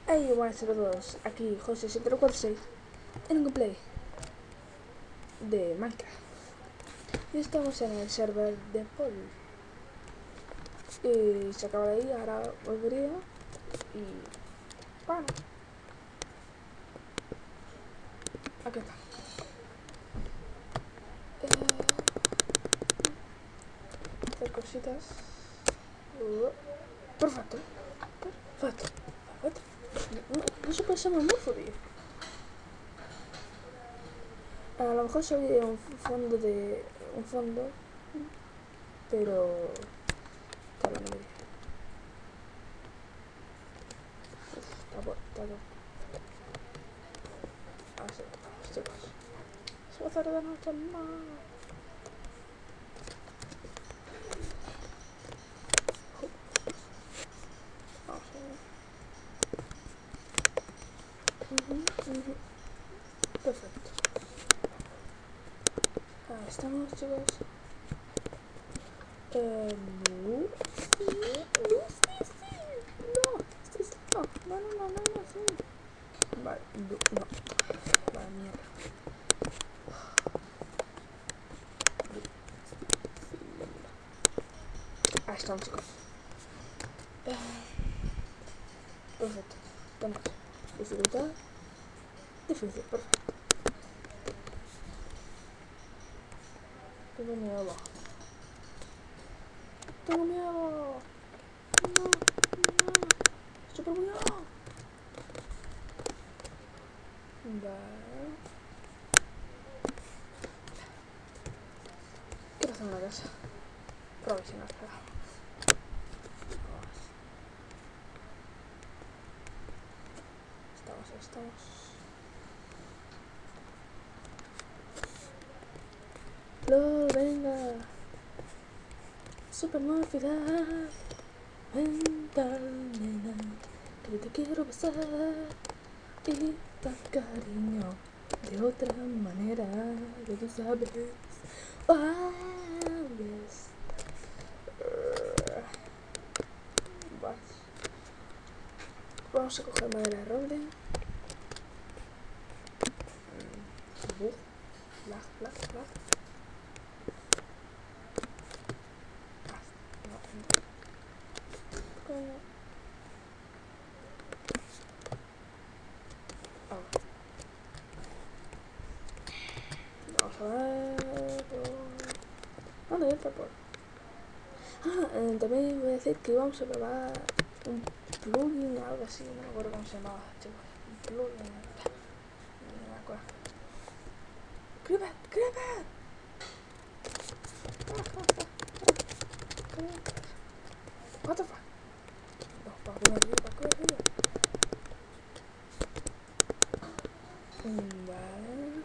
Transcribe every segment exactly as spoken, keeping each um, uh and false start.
Hey, buenas a todos, aquí José siete cuatro seis en un gameplay de Minecraft. Y estamos en el server de Paul. Y se acaba de ir, ahora volvería. Y bueno, aquí está. Eh, hacer cositas. Uh, perfecto, perfecto, perfecto. No, no se puede ser más morfo, tío. A lo mejor soy de un fondo de. un fondo. Pero. Está la melodía. Está bueno, está bueno. Así, chicos. Se va a hacer de noche más. Vamos a ver. Uh-huh, uh-huh. Perfecto. Ahí estamos, chicos. Eh, no. Sí, no, sí, sí. No, sí, sí. No, no, no, no, no, no, sí. Vale, no, no. Vale, mierda. Ahí estamos, chicos. Eh, perfecto. Vamos. Dificultad. Difícil, perfecto. Tengo miedo. Tengo miedo. No, no. Super miedo. Vale. Quiero hacer una casa. Provisional. Estamos, estamos. LOL, venga. Super morfidad. Mental, nena. Que te quiero besar. Y dar cariño. De otra manera. Que tú sabes. Ah, yes. Vale. Vamos a coger madera de roble. Buf. Lag, lag, lag. Vamos a ver. ¿Dónde entra por? Ah, eh, también voy a decir que vamos a probar un plugin o algo así, no me acuerdo cómo se llamaba, chicos. Un plugin. No me acuerdo. ¡Creeper! ¡Creeper! What the fuck? No, para comer arriba, para comer arriba. Vale.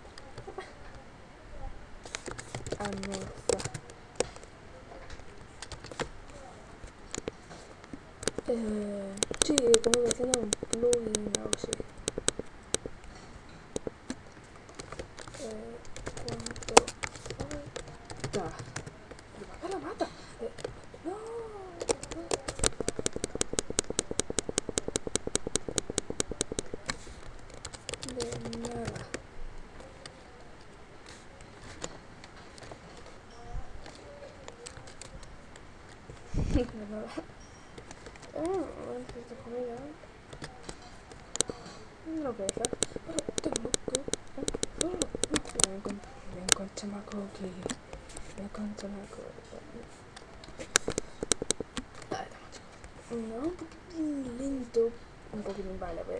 Amorfa. Eh, sí, como que haciendo un plugin o algo así. Eh, ¿cuánto falta? ¿Pero para qué la mata? Eh, no. De nada. De nada. Oh, necesito comida. No puede ser. Pero tengo que... Oh, no. Ven con, ven con chamaco aquí. Ven con chamaco. Ahí estamos, chicos. No, un poquitín lento. Un poquitín, vale, a ver.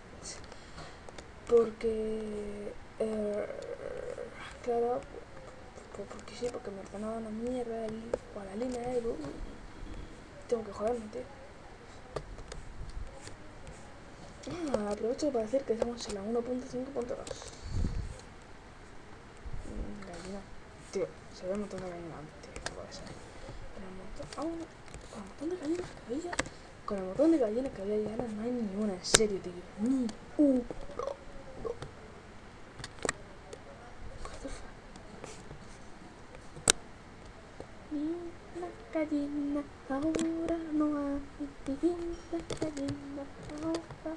Porque... Eh, claro, porque sí, porque me han dado una mierda a la línea de Evo. Tengo que joderme, tío. Ah, aprovecho para decir que estamos en la uno punto cinco punto dos. Gallina. Tío, se ve un montón de gallinas antes, tío. No puede ser. Con el montón, oh, con el montón de gallinas que había. Con el montón de gallinas que había ya no hay ni una, en serio, tío. Ni una. No. What the fuck? Ni una gallina, ahora no hay. Ni una gallina, ahora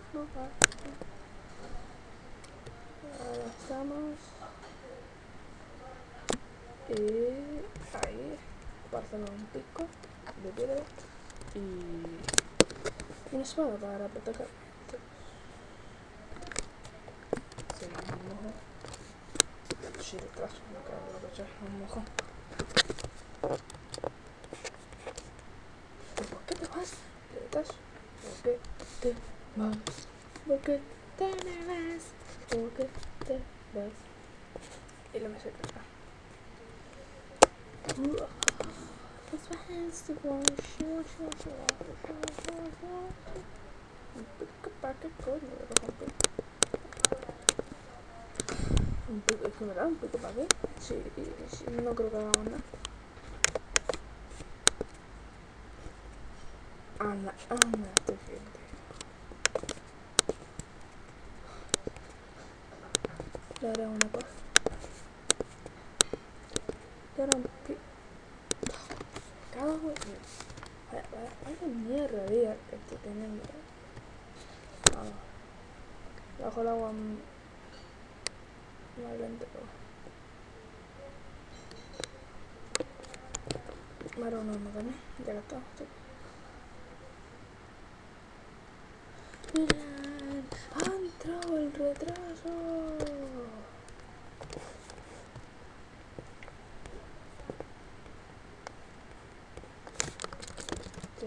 para hacer un pico de piedra y una espada para proteger. Seguimos. Sí, detrás, no queda lo que sea, un mojón. ¿Por qué te vas? ¿Detrás? ¿Por qué te vas? ¿Por qué te vas? ¿Por qué te vas? Y la meseta. It's fast to go, short, short, short, short, short, short. Un pico para qué coño me lo compré. Un pico, es que me da un pico para qué. Sí, sí, no creo que hagamos nada. Anda, anda, estoy gente. Le haré una cosa. Le haré un pico. Cada uno. Vaya, vaya, vaya mierda, día que estoy teniendo. Vamos. Bajo el agua más lento. Vale, no, no también. Ya que estamos. Miren, ha entrado el retraso. ¿Qué?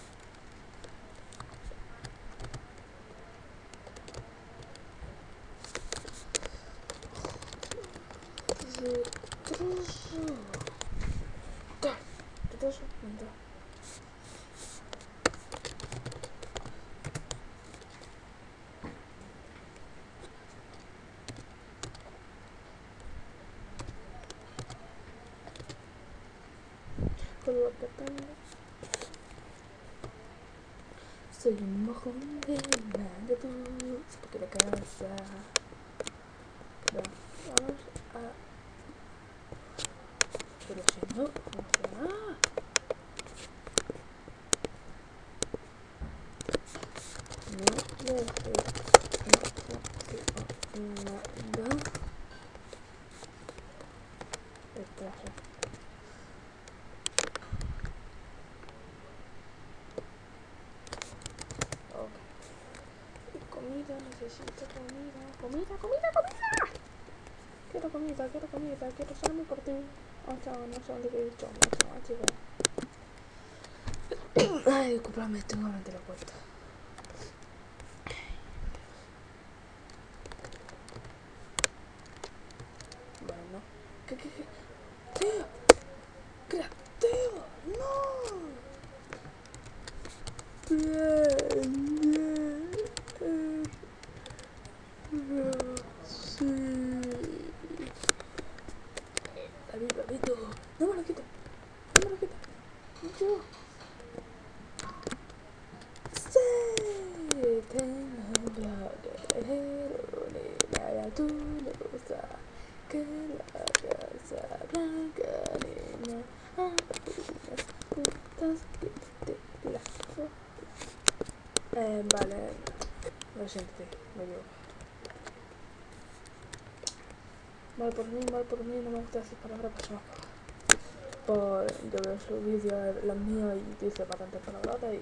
Retraso. ¿Qué? Retraso. Entra. Con lo que tengo. Soy un mojón de Nagadú. Porque le cansa. Vamos a. Pero si no funciona. No le no nada. Retraso. Comida, necesito comida, comida, comida, comida. Quiero comida, quiero comida, quiero salirme por ti. Oh, chao, no sé dónde he dicho, no sé, chico. Ay, disculpame, tengo que meter la puerta. Bueno, ¿qué, qué, qué? ¡Tío! ¡Creativo! ¡No! Bien, bien. Sí. David, David, no me lo quito. No me lo quito. Yo. Sí. Tengo la de la tulosa. Que la casa blanca niña. Las putas que te la. Eh, vale. Lo siento, me dio. Mal por mí, mal por mí, no me gusta decir palabras, pues no. Por, yo veo su vídeo, los míos, y dice bastantes palabras y...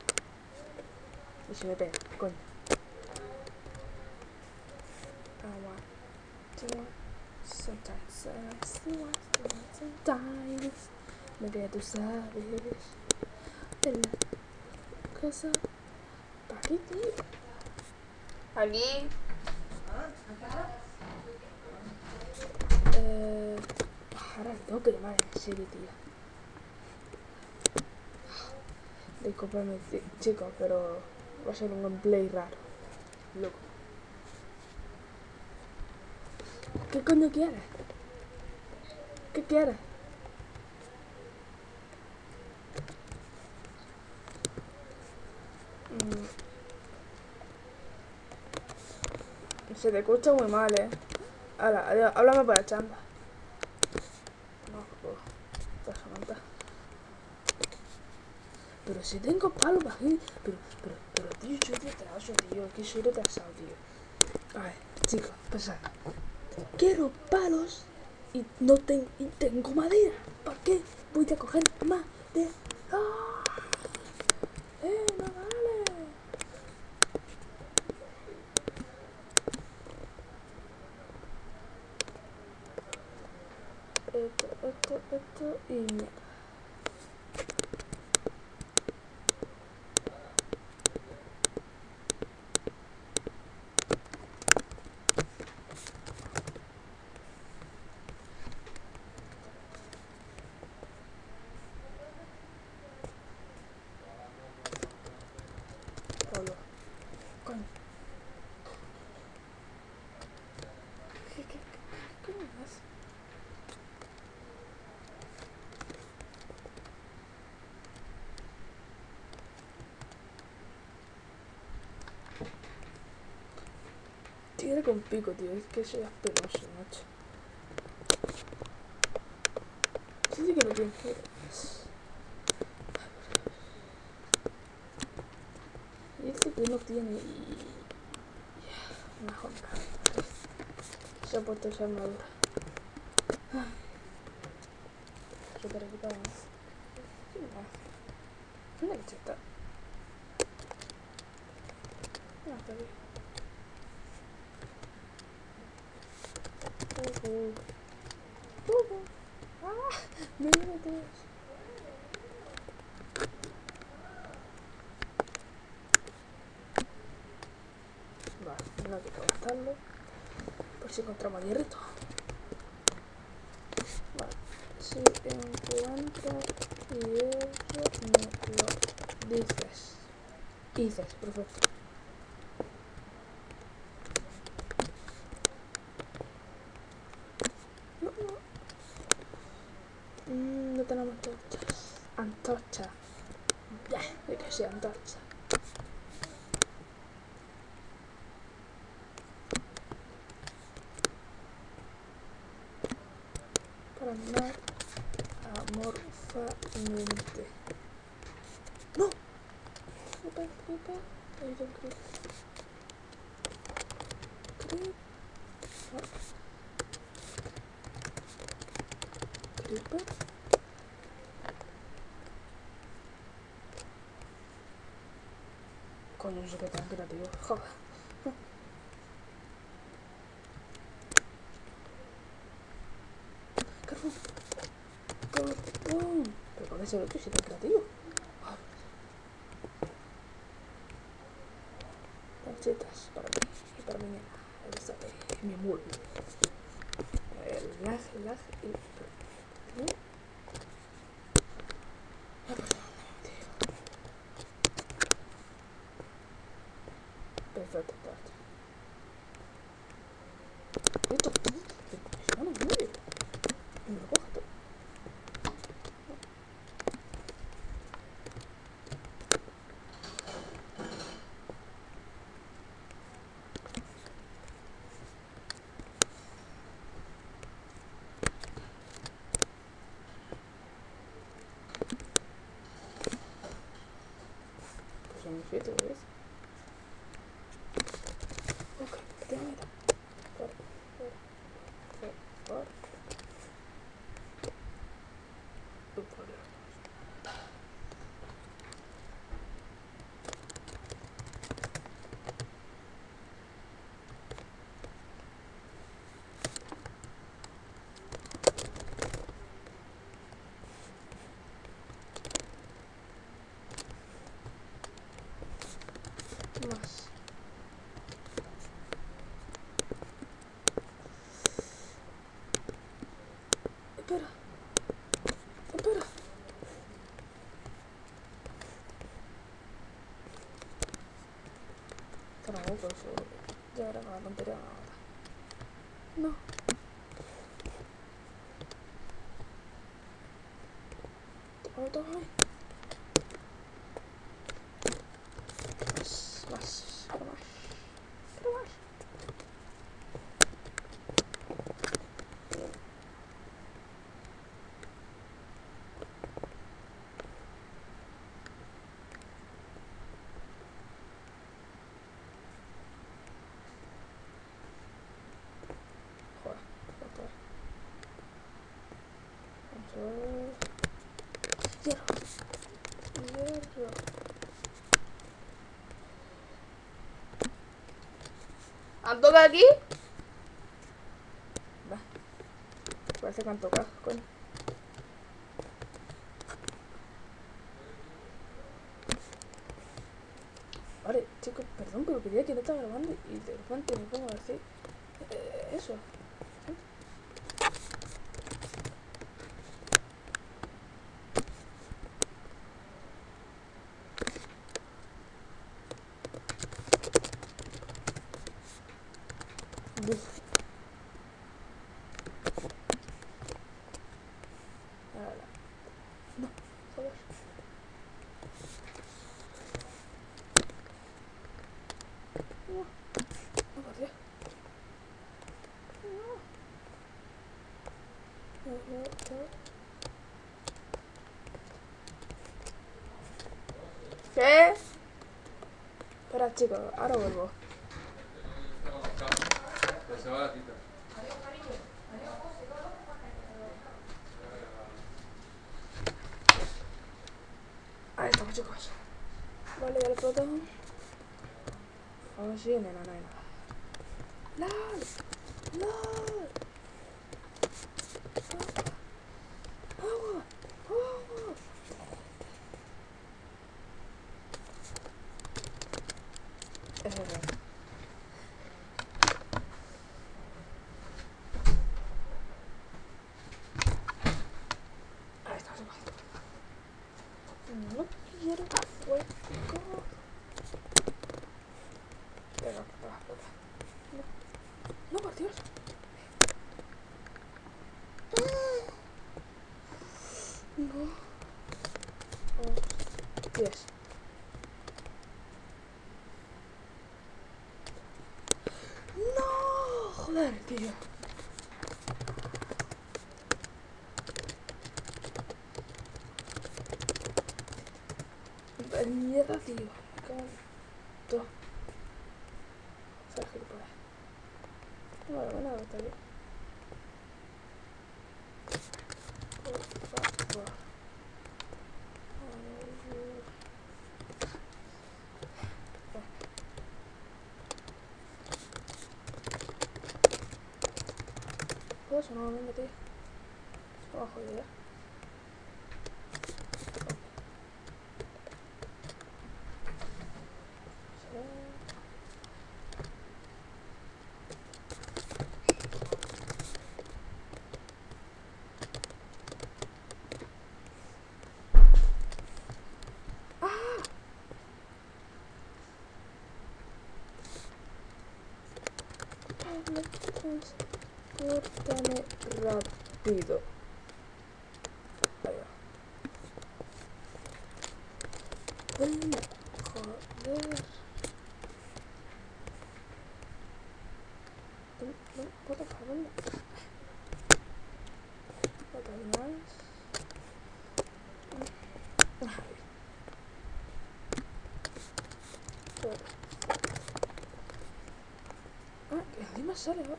Y se me pega, coño. I want to want sometimes, I want sometimes. Me queda, tú sabes, de la cosa. ¿Para qué, tío? Aquí. Eh... Ahora tengo que llamar en serio, tío. Disculpame, chicos, pero va a ser un gameplay raro. Loco. ¿Qué coño quieres? ¿Qué quieres? Mm. Se te escucha muy mal, eh. Hala, adiós, háblame para chamba. No, oh, está Samantha. Pero si tengo palos aquí. Pero, pero, pero, tío, soy retraso, tío. Que soy retrasado, tío. A ver, chicos, pensad. Quiero palos Y no ten, y tengo madera. ¿Para qué voy a coger más de... ¡Ah! ¡Eh, no vale! Esto, esto, esto y mierda. Hola. Coño. ¿Qué, qué, qué, qué coño hace? Tigre con pico, tío. Es que soy penoso, macho. Sí, sí que lo tiene. Y este que no tiene. Y... Una jonca. Se ha puesto esa armadura. Súper equipado, ¿no? ¿Qué me hace? ¿Dónde leche está? Ah, está aquí. Uh, uh. Uh, uh. ¡Ah! Me viene todo eso. Vale, no hay que gastarlo. Por si encontramos hierrito. Vale. Si encuentras hierro, me lo dices. Dices, perfecto. No, no. Mm, no tenemos antorchas. Antorcha. Ya, de que sea antorcha. Para andar amorfamente. ¡No! Creeper, creeper. Ahí hay un creeper. Creeper. Creeper. Coño, no sé qué tan creativo. Joder. Carbón. Carbón. Pero con ese otro sí tan creativo. Lanchetas para mí y para mi nena. Ahí está, eh, mi muro. El lag, el lag y... ¿No? Ah, pues no, tío. Perfecto, perfecto. Esto, no, no, no, y me lo cojo todo. Pues en mi fiesta, ¿ves? Ok, que tengo miedo. Por, por, por, por. Tú, por Dios. Más. Espera, espera. Espera, no, por favor. Ya era una tontería ahora. No. Toma, toma, ahí. Más, más. Quiero más. Quiero más. Joder, joder. ¿Han tocado aquí? Va. Parece que han tocado, coño. Vale, chicos, perdón, pero quería que no estaba grabando y de repente me pongo a decir eh, eso. Uf. Ahora. No, joder. No, no, por Dios. No. No, no, no. ¿Qué? Espera, chicos, ahora vuelvo. Se va la tita. Ahí estamos, chicos. Vale, ya lo puedo. Ahora sí, nena, no hay nada. ¡Lol! ¡Lol! ¡Agua! ¡Agua! Eso es bien. Ahí estamos, chicos. No quiero fuego. Pero, espera, espera. No, no, por Dios. No. Oh, Dios. No, joder, tío. Mierda, tío. Me cago en todo. ¿Sabes qué por ahí? Bueno, bueno, está bien. Por favor. Pues eso no me metí. Abajo de ya. Transportame rápido. Ahí va. Venga, joder. No, no, puedo cabrón. Otra más. Ah, que encima sale, ¿no?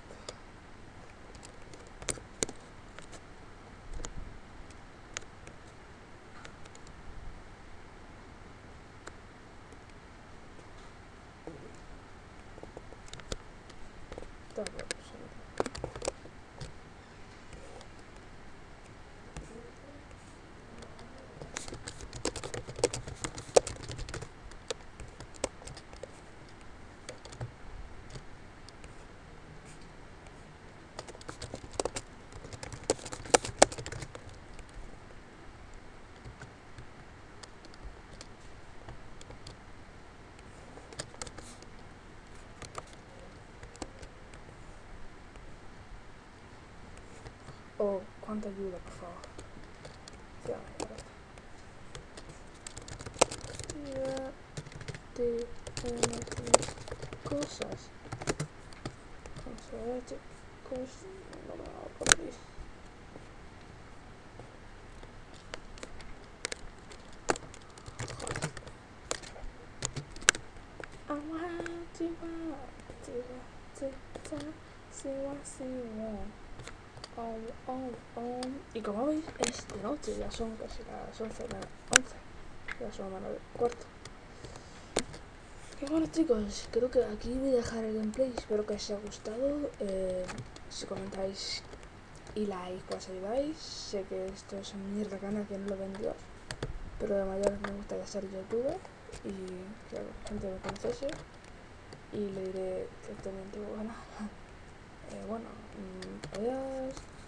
Está bueno, oh, cuánta ayuda, por favor. Ya, ya tenemos mis cosas. Vamos a ver, chicos. No me hago por ahí. Y como veis es de noche, ya son casi las once, once, ya son menos del cuarto. Y bueno chicos, creo que aquí voy a dejar el gameplay, espero que os haya gustado. Eh, si comentáis y like os ayudáis, sé que esto es un mierda canal que no lo ven Dios, pero de mayor me gustaría ser youtuber y claro, gente me conociese y le diré que estoy muy bueno. eh, bueno, mm, adiós.